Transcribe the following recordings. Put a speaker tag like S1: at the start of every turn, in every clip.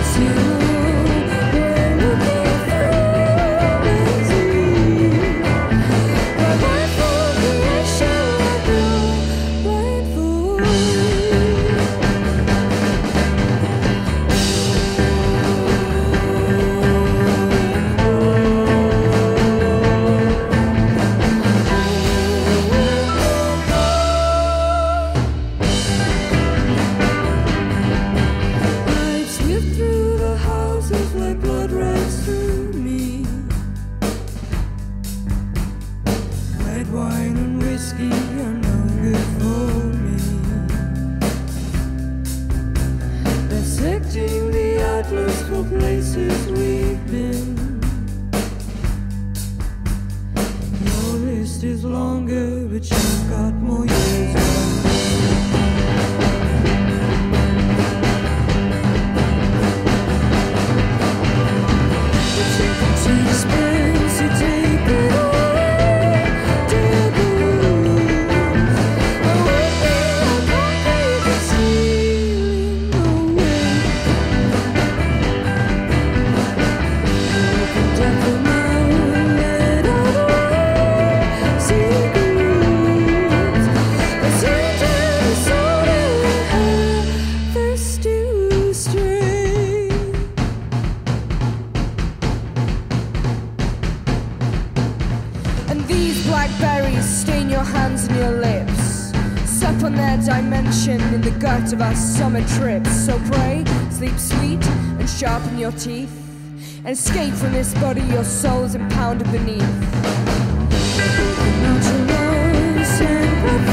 S1: Of our summer trips. So pray, sleep sweet and sharpen your teeth, and escape from this body your soul is impounded beneath. Not alone, send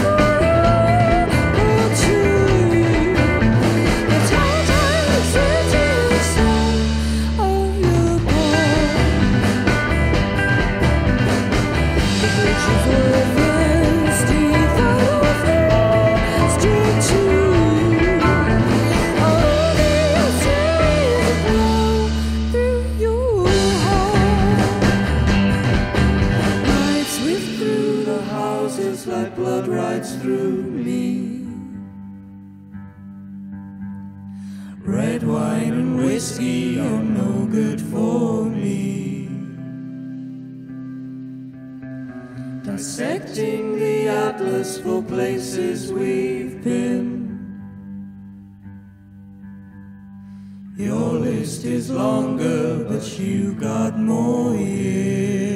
S1: through me. Red wine and whiskey are no good for me. Dissecting the atlas for places we've been. Your list is longer, but you got more years.